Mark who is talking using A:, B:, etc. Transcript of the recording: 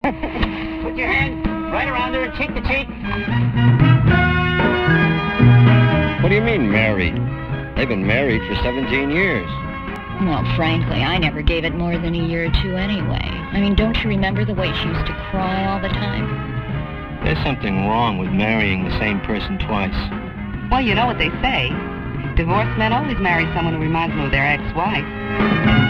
A: Put your hand right around her and cheek to cheek.
B: What do you mean, married? They've been married for 17 years.
C: Well, frankly, I never gave it more than a year or two anyway. I mean, don't you remember the way she used to cry all the time?
B: There's something wrong with marrying the same person twice.
D: Well, you know what they say. Divorced men always marry someone who reminds them of their ex-wife.